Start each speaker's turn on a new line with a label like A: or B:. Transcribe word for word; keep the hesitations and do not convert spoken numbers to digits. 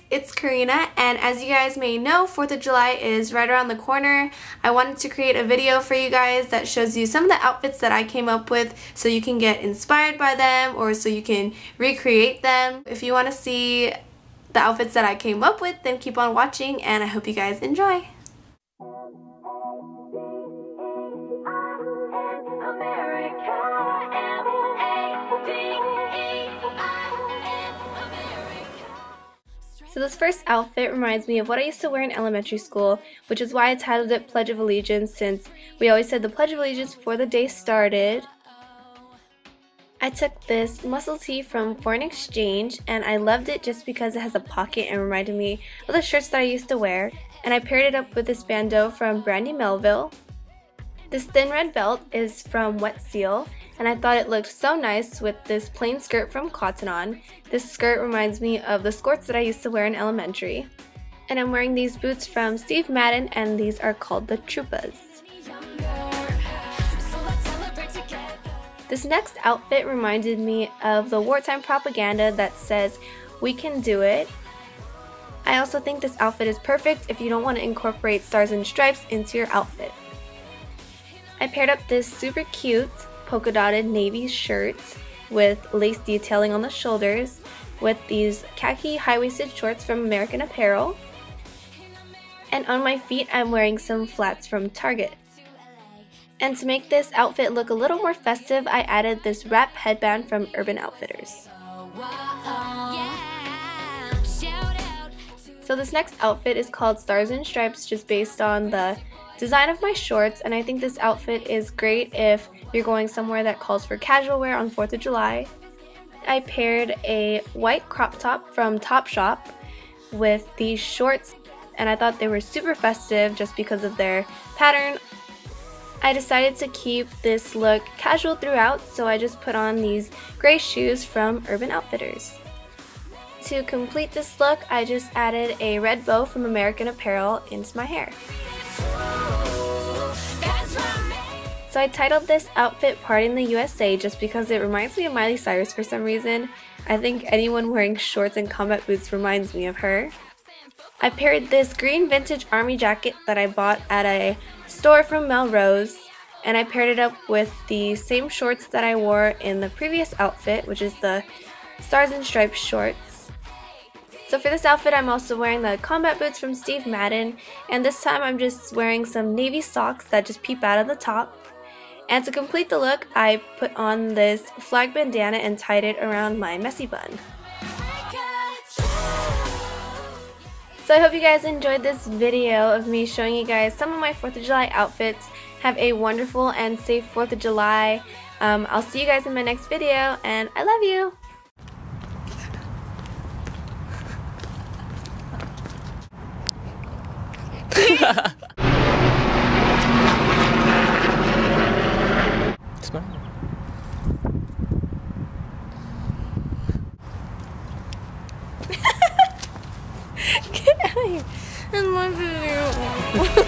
A: it's Karina, and as you guys may know, fourth of July is right around the corner. I wanted to create a video for you guys that shows you some of the outfits that I came up with so you can get inspired by them or so you can recreate them. If you want to see the outfits that I came up with, then keep on watching, and I hope you guys enjoy. So this first outfit reminds me of what I used to wear in elementary school, which is why I titled it Pledge of Allegiance, since we always said the Pledge of Allegiance before the day started. I took this muscle tee from Foreign Exchange, and I loved it just because it has a pocket and reminded me of the shirts that I used to wear, and I paired it up with this bandeau from Brandy Melville. This thin red belt is from Wet Seal, and I thought it looked so nice with this plain skirt from Cotton On. This skirt reminds me of the skirts that I used to wear in elementary. And I'm wearing these boots from Steve Madden, and these are called the Troupas. This next outfit reminded me of the wartime propaganda that says, "We can do it." I also think this outfit is perfect if you don't want to incorporate stars and stripes into your outfit. I paired up this super cute polka dotted navy shirt with lace detailing on the shoulders with these khaki high-waisted shorts from American Apparel. And on my feet I'm wearing some flats from Target. And to make this outfit look a little more festive, I added this wrap headband from Urban Outfitters. So this next outfit is called Stars and Stripes, just based on the design of my shorts, and I think this outfit is great if you're going somewhere that calls for casual wear on fourth of July. I paired a white crop top from Topshop with these shorts, and I thought they were super festive just because of their pattern. I decided to keep this look casual throughout, so I just put on these gray shoes from Urban Outfitters. To complete this look, I just added a red bow from American Apparel into my hair. So I titled this outfit Party in the U S A just because it reminds me of Miley Cyrus for some reason. I think anyone wearing shorts and combat boots reminds me of her. I paired this green vintage army jacket that I bought at a store from Melrose, and I paired it up with the same shorts that I wore in the previous outfit, which is the Stars and Stripes shorts. So for this outfit, I'm also wearing the combat boots from Steve Madden, and this time I'm just wearing some navy socks that just peep out of the top. And to complete the look, I put on this flag bandana and tied it around my messy bun. So I hope you guys enjoyed this video of me showing you guys some of my fourth of July outfits. Have a wonderful and safe fourth of July. Um, I'll see you guys in my next video, and I love you!
B: Smile.
A: Get out of here. In my video.